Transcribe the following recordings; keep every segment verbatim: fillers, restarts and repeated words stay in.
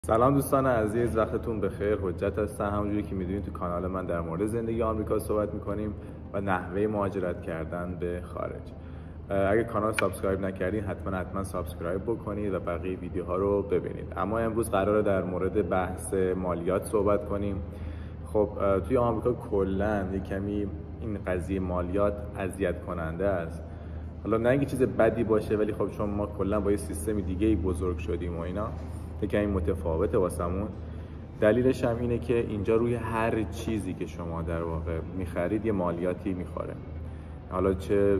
سلام دوستان عزیز، وقتتون بخیر. حجت هستم. همونجوری که میدونید تو کانال من در مورد زندگی آمریکا صحبت میکنیم و نحوه مهاجرت کردن به خارج. اگه کانال سابسکرایب نکردین حتما حتما سابسکرایب بکنید و بقیه ویدیوها رو ببینید. اما امروز قراره در مورد بحث مالیات صحبت کنیم. خب توی آمریکا کلا یه کمی این قضیه مالیات اذیت کننده است. حالا نه اینکه چیز بدی باشه، ولی خب چون ما کلا با یه سیستم دیگه بزرگ شدیم و اینا یکم این متفاوته واسمون. دلیلش هم اینه که اینجا روی هر چیزی که شما در واقع میخرید یه مالیاتی میخوره. حالا چه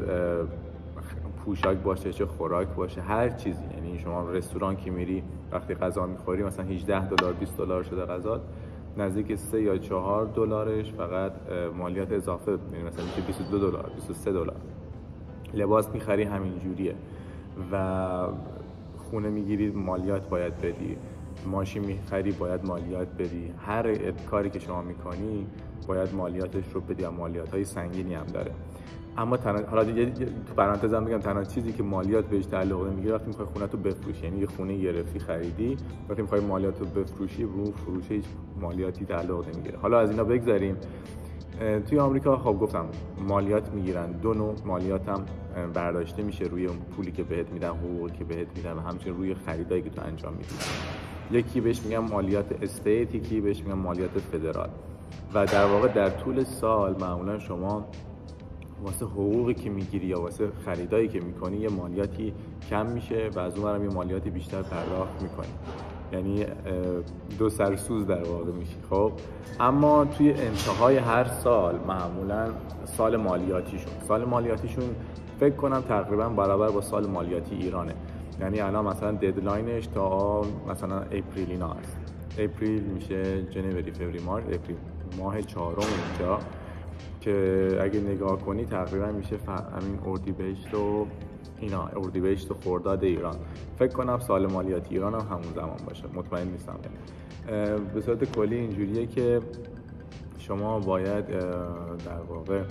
پوشاک باشه، چه خوراک باشه، هر چیزی. یعنی شما رستوران که میری وقتی غذا میخوری مثلا هجده دلار بیست دلار شده غذا، نزدیک سه یا چهار دلارش فقط مالیات اضافه، یعنی مثلا میشه بیست و دو دلار بیست و سه دلار. لباس میخری همین جوریه و خونه میگیری مالیات باید بدی، ماشین میخری باید مالیات بدی، هر کاری که شما میکنی باید مالیاتش رو بدی و مالیات های سنگینی هم داره. اما تنها حالا تو پرانتز هم بگم تنها چیزی که مالیات بهش تعلق نمیگیره وقتی میخوای خونه تو بفروشی، یعنی یه خونه گرفتی خریدی، وقتی میخوای مالیات رو بفروشی رو فروش هیچ مالیاتی تعلق نمیگیره. حالا از اینا بگذریم. توی آمریکا خب گفتم مالیات میگیرن، دو نوع مالیات هم برداشته میشه روی اون پولی که بهت میدن، حقوقی که بهت میدن و همچنین روی خریدایی که تو انجام میدی. یکی بهش میگن مالیات استیت، یکی بهش میگن مالیات فدرال. و در واقع در طول سال معمولا شما واسه حقوقی که میگیری یا واسه خریدایی که میکنی یه مالیاتی کم میشه و از اونورم یه مالیاتی بیشتر پرداخت میکنی. یعنی دو سرسوز در واقع میشی. خب اما توی انتهای هر سال معمولا سال مالیاتیشون سال مالیاتیشون فکر کنم تقریبا برابر با سال مالیاتی ایرانه. یعنی الان مثلا ددلاینش تا مثلا اپریل اینا هست. اپریل میشه جنوری، فوریه، مارس، اپریل ماه چهارم اینجا که اگه نگاه کنی تقریبا میشه همین اردیبهشت و اینا، اردیبهشت و خرداد ایران. فکر کنم سال مالیاتی ایران هم همون زمان باشه، مطمئن نیستم. به صورت کلی اینجوریه که شما باید در واقع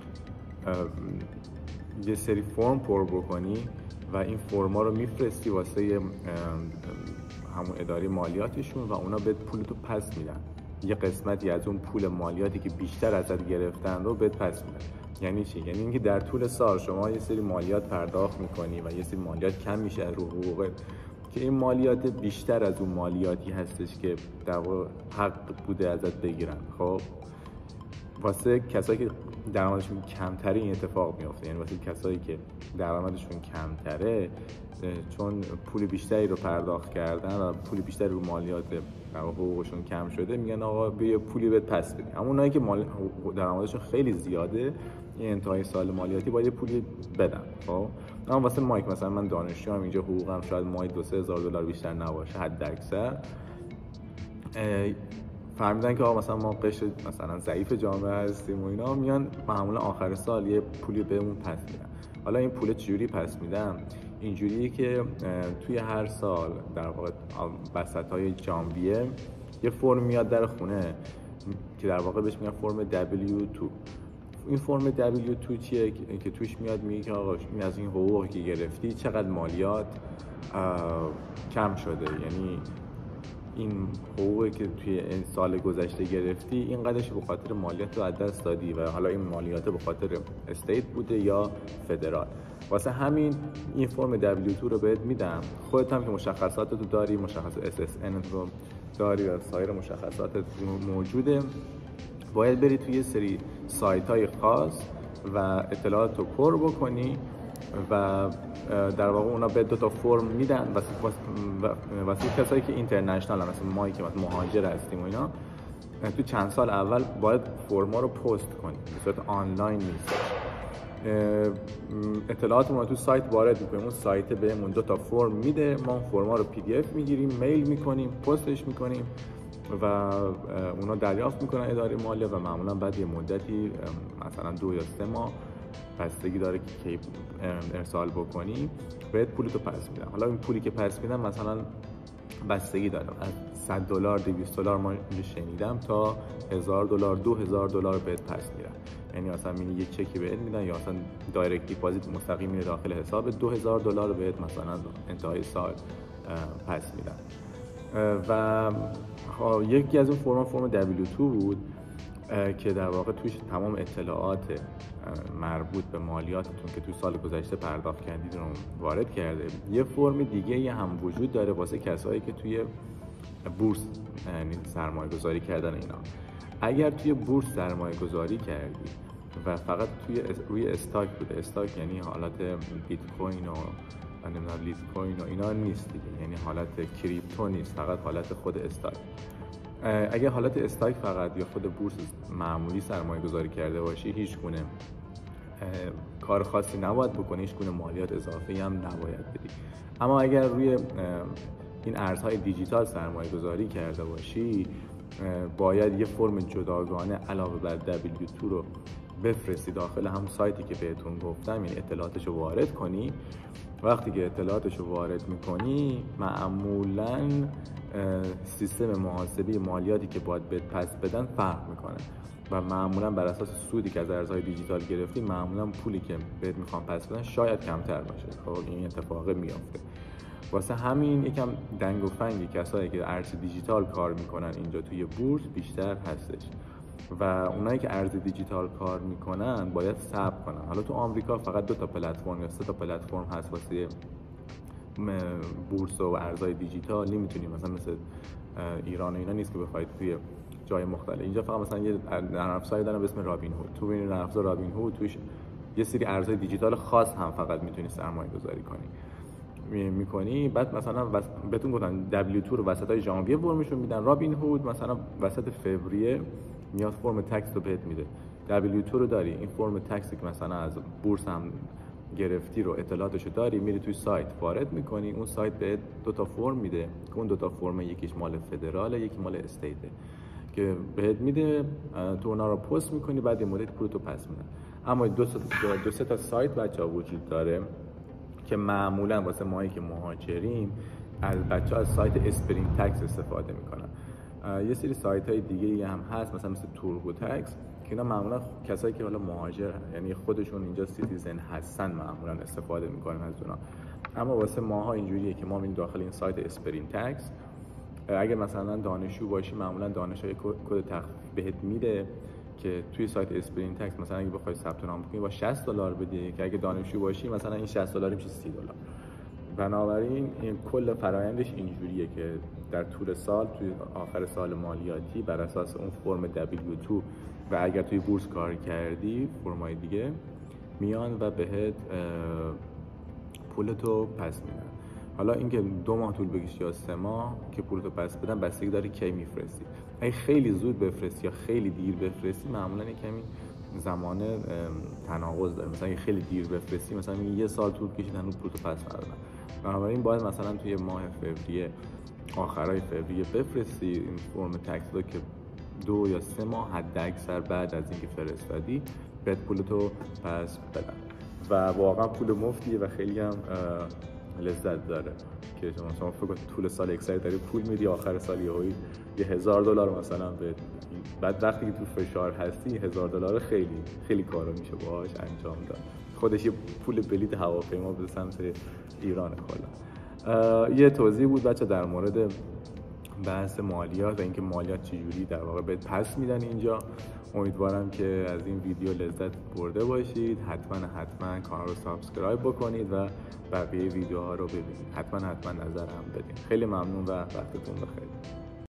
یه سری فرم پر بکنی و این فرما رو میفرستی واسه همون اداره مالیاتشون و اونا بهت پولتو پس میدن. یه قسمتی از اون پول مالیاتی که بیشتر ازت گرفتن رو بهت پس میدن. یعنی چی؟ یعنی اینکه در طول سال شما یه سری مالیات پرداخت میکنی و یه سری مالیات کم میشه از رو حقوقت که این مالیات بیشتر از اون مالیاتی هستش که در واقع حق بوده ازت بگیرن. خب واسه کسایی که درآمدشون کمتره این اتفاق میفته. یعنی واسه کسایی که درآمدشون کمتره، چون پول بیشتری رو پرداخت کردن و پول بیشتری رو مالیات در حقوقشون کم شده، میگن آقا بیا پولی بهت پس بدیم. اما اونایی که مال... درآمدشون خیلی زیاده، این انتهای سال مالیاتی باید پولی بدن. خب اما واسه مایک مثلا من دانشجوام، اینجا حقوقم شاید ماهی دو سه هزار دلار بیشتر نباشه حد اکثر، فهمیدن که آقا مثلا ما قشر مثلا ضعیف جامعه هستیم و اینا، میان معمولا آخر سال یه پولی بهمون پس میدن. حالا این پول چجوری پس میدن؟ اینجوریه که توی هر سال در واقع وسطای ژانویه یه فرم میاد در خونه که در واقع بهش میگن فرم دبلیو دو. این فرم دبلیو دو چیه که توش میاد میگه که آقا این از این حقوقی که گرفتی چقدر مالیات کم شده. یعنی این حقوقی که توی این سال گذشته گرفتی اینقدرش به خاطر مالیات رو از دست دادی و حالا این مالیات به خاطر استیت بوده یا فدرال. واسه همین این فرم دبلیو دو رو بهت میدم. خودت هم که مشخصات رو داری، مشخصات اس اس ان رو داری و سایر مشخصات موجوده، باید بری توی یه سری سایت های خاص و اطلاعات رو پر بکنی و در واقع اونا به دو تا فرم میدن واسه کسایی که اینترنشنال هم، مثل ما که مثلا مهاجر هستیم و اینا. تو چند سال اول باید فرما رو پست کنیم، به صورت آنلاین نیست. اطلاعاتمون رو تو سایت وارد میکنیم، اون سایت بهمون دو تا فرم میده، ما اون فرما رو پی دی اف میگیریم، میل میکنیم، پستش میکنیم و اونا دریافت میکنن اداره مالیات و معمولا بعد یه مدتی مثلا دو یا سه ماه بستگی داره که کی ارسال بکنی بهت پولتو پس میدن. حالا این پولی که پس میدن مثلا بستگی داره، از صد دلار دویست دلار ما اینجا شنیدم تا هزار دلار دو هزار دلار بهت پس میدن. یعنی مثلا میگی یه چکی بهت میدن یا مثلا دایرکت دیپوزیت مستقیم میره داخل حساب، دو هزار دلار بهت مثلا انتهای سال پس میدن. و یکی از اون فرم فرم دبلیو تو بود که در واقع توش تمام اطلاعات مربوط به مالیاتتون که تو سال گذشته پرداخت کردید رو وارد کرده. یه فرم دیگه هم وجود داره واسه کسایی که توی بورس سرمایه گذاری کردن. اینا اگر توی بورس سرمایه گذاری کردی و فقط توی روی استاک بوده، استاک یعنی حالت بیت کوین و نمیدونم لیت کوین و اینا نیست دیگه، یعنی حالت کریپتو نیست، فقط حالت خود استاک. اگه حالت استاک فقط یا خود بورس معمولی سرمایه گذاری کرده باشی، هیچ گونه کار خاصی نباید بکنی، هیچ گونه مالیات اضافی هم نباید بدی. اما اگر روی این ارزهای دیجیتال سرمایه گذاری کرده باشی، باید یه فرم جداگانه علاوه بر دبلیو تو رو بفرستی داخل همون سایتی که بهتون گفتم، یعنی اطلاعاتش رو وارد کنی. وقتی که اطلاعاتش رو وارد میکنی، معمولاً سیستم محاسبه مالیاتی که باید بهت پس بدن فرق میکنه و معمولاً بر اساس سودی که از ارزهای دیجیتال گرفتی، معمولاً پولی که بهت میخوان پس بدن شاید کمتر باشه. خب این اتفاق میافته. واسه همین یکم دنگ و فنگی کسایی که ارز دیجیتال کار میکنن اینجا توی بورس بیشتر هستش و اونایی که ارز دیجیتال کار میکنن باید صبر کنن. حالا تو آمریکا فقط دو تا پلتفرم یا سه تا پلتفرم هست واسه بورس و ارزهای دیجیتال. نمیتونی مثلا مثل ایران و اینا نیست که بخواید توی جای مختلف. اینجا فقط مثلا یه نرم افزاری دارن به اسم رابین هود. تو این نرم افزار رابین هود توش یه سری ارزهای دیجیتال خاص هم فقط میتونی سرمایه گذاری کنی میکنی. بعد مثلا بهتون گفتن دبلیو تو رو وسطای ژانویه فرمشون میدن، رابین هود مثلا وسط فوریه میاد فرم تکس رو بهت میده. دبلیو تو رو داری، این فرم تکسی که مثلا از بورس هم گرفتی رو اطلاعاتشو داری، میری توی سایت وارد میکنی، اون سایت بهت دو تا فرم میده که اون دو تا فرم یکیش مال فدراله، یکی مال استیته که بهت میده، تو اونا رو پست میکنی، بعد یه مدت پولتو پس میدن. اما دو سه دو سه تا سایت بچه‌ها وجود داره که معمولا واسه ماهایی که مهاجریم از بچه‌ها از سایت اسپرینگ تکس استفاده میکنن. یه سری سایت های دیگه هم هست مثلا مثل توربو تکس که اینا معمولا کسایی که حالا مهاجر یعنی خودشون اینجا سیتیزن هستن معمولا استفاده میکنن از اونا. اما واسه ماها اینجوریه که ما میریم داخل این سایت اسپرینگ تکس. اگه مثلا دانشجو باشی معمولا دانشجوی کد تخفیف بهت میده که توی سایت اسپرینگ تکس مثلا اگه بخوای ثبت نام کنی با شصت دلار بدی، که اگه دانشجو باشی مثلا این شصت دلار میشه سی دلار. بنابراین این کل فرآیندش اینجوریه که در طول سال توی آخر سال مالیاتی بر اساس اون فرم دبلیو تو و اگر توی بورس کار کردی فرمای دیگه میان و بهت پولتو پس میدن. حالا اینکه دو ماه طول بکشه یا سه ماه که پولتو پس بدن بستگی داره کی میفرستی. اگه خیلی زود بفرستی یا خیلی دیر بفرستی معمولا کمی زمان تناقض داره. مثلا اگه خیلی دیر بفرستی مثلا یه سال طول کشید هنوز پولتو پس ندادن. بنابراین باید مثلا توی ماه فوریه آخرای فوریه بفرستی این فرم تکس رو که دو یا سه ماه حد اکثر بعد از اینکه فرستادی بهت پولتو پس بدن و واقعا پول مفتیه و خیلی هم لذت داره که شما شما فکر کنید طول سال اکثر داری پول میدی، آخر سال یهویی یه هزار دلار مثلا بهت. بعد وقتی که تو فشار هستی هزار دلار خیلی خیلی کارا میشه باهاش انجام داد. خودش یه پول بلیط هواپیما به سمت ایران کلا. یه توضیح بود بچه در مورد بحث مالیات و اینکه مالیات چجوری در واقع بهت پس میدن اینجا. امیدوارم که از این ویدیو لذت برده باشید. حتما حتما کانال رو سابسکرایب بکنید و بقیه ویدیوها رو ببینید. حتما حتما نظرم بدین. خیلی ممنون و وقتتون بخیر.